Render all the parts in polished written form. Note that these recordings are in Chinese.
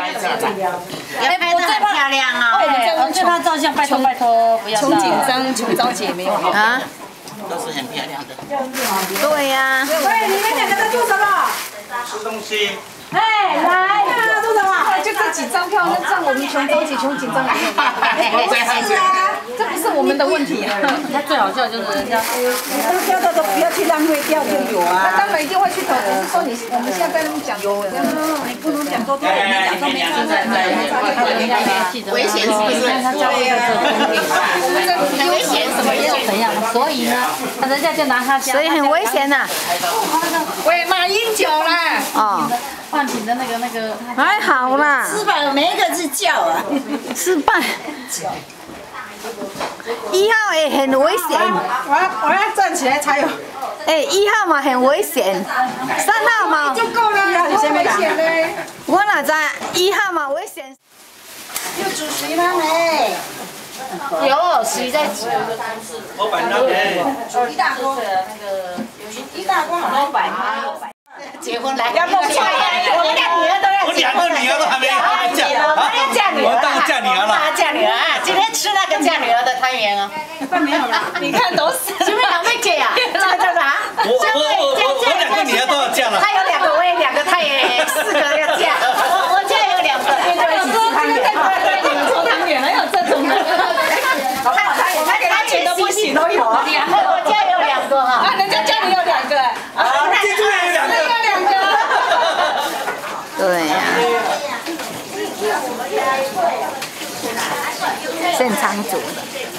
要拍得很漂亮哦。 我这张照相，拜托拜托，不要。 琼锦章、琼昭姐没有啊， 都是很漂亮的。 对呀。 喂，你们两个在做什么？ 吃东西。 哎，来，做什么？就这几张票，那占我们琼昭姐、琼锦章里面。是啊，这不是我们的问题啊。 他最好笑就是人家， 掉的都不要去浪费掉就有啊。当然一定会去投，只是说我们现在跟他们讲有，你不能讲说对，你讲说没有。 危险是不是？ 他教这个很危险，什么又怎样？所以呢，人家就拿他家， 所以很危险呐。 喂，马英九啦。 哦。 换品的那个， 还好啦。 失败了，每一个是叫啊。 失败。1号也很危险。 我要站起来才有。 哎，1号嘛很危险，3号嘛就够了，很危险的。 我哪知1号嘛危险。 有主席吗？哎。 有谁在煮？ 老板那边。 一大锅。一大锅老板吗？ 结婚来， 要梦想，我们2女儿都要。 我2个女儿都还没嫁。 我要嫁女儿。 我当然嫁女儿了。 嫁女儿啊！今天吃那个嫁女儿的汤圆哦。 没有了，你看都是。 前面2位姐啊，这个叫啥？ 我2个女儿都要嫁了。 他有2个，我也2个，他也4个要嫁。我家有2个。 对，你们抽汤圆了，有这种的。他钱都不行都有啊。 我家有2个哈。 啊，人家家里有2个。 啊，记住了有2个。 对呀。现场煮的。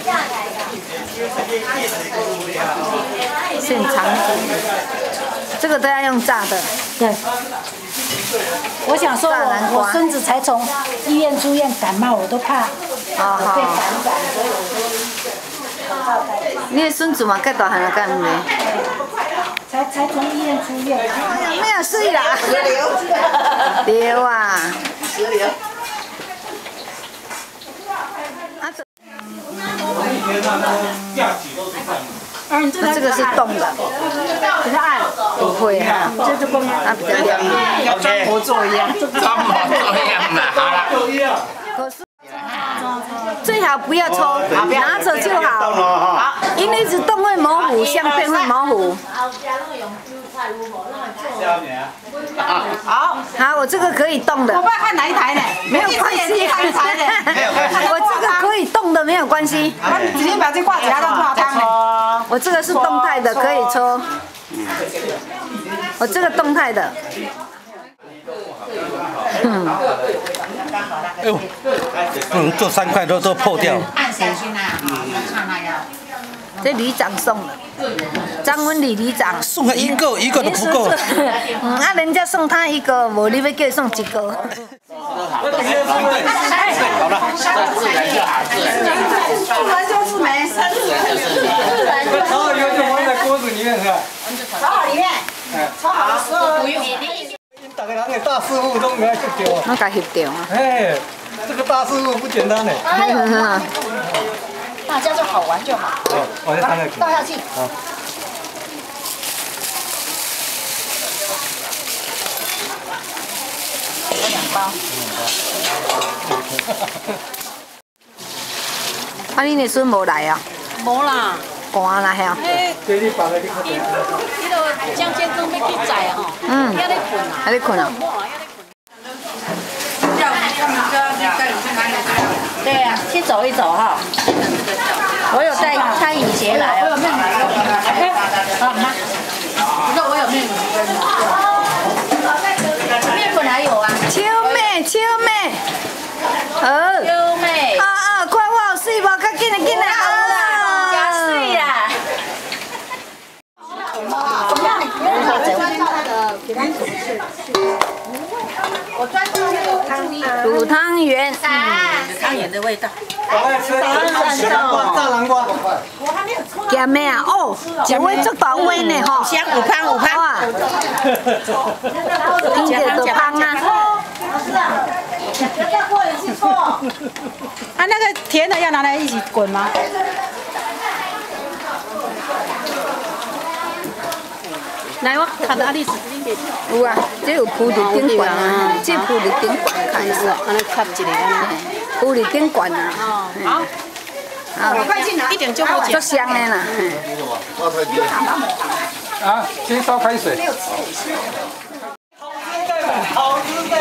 现场煮的。这个都要用炸的。 对。我想说我孙子才从医院出院感冒，我都怕被感染，所以我就你的孙子嘛，介大汉了干咩？ 才从医院出院。 没有水啦。流啊。这个是冻的， 比较暗， 不会哈， 这就光它比较亮。 要张模作样。张模作样嘛，好了。 可是最好不要抽，拿着就好。因为一直动会模糊，相片会模糊。好，我这个可以动的。 我不要看哪一台呢？ 没有关系。我这个可以动的，没有关系。 直接把这挂起来当挂汤呢。 我这个是动态的，可以抽。我这个动态的。 哎呦，不能做3块都破掉。 按谁去拿？看那样。这里长送的，张文礼里长送了1个，1个都不够。 啊，人家送他1个，我你要叫送1个。 好了，自然就好， 自然就是美，自然就是。 炒好以后就放在锅子里面是吧？ 炒好里面，炒好的时候。 大家人的大师傅都没来去丢啊。 我甲翕掉啊。 哎，这个大师傅不简单呢。 大家就好玩就好。 我再放下去。 倒下去。 好。 2包。 啊，你的孙无来啊？ 无啦。 寒啦吓。 这你放在你口袋。 迄个江建忠要去载吼，还在困啊。 还在困啊。 对呀，去走一走哈。我有带餐饮鞋来，我有面粉。好吗？不是，我有面粉。面粉还有啊。 秋妹，秋妹。 秋妹。 啊，看我有水无？较紧来，紧来。 加水啦。 卤汤圆， 汤圆的味道。 大南瓜。 咸咩啊？哦，一碗足大碗呢吼。 香有香有香啊！听着就香啊。 啊，那个甜的要拿来一起滚吗？ 来，我看到你是有啊，这有铺伫顶管啊，这铺伫顶管开始， 安尼插一个安尼， 铺伫顶管啊。 好， 啊， 快进来，一点就好足香的啦。 啊，先烧开水。好吃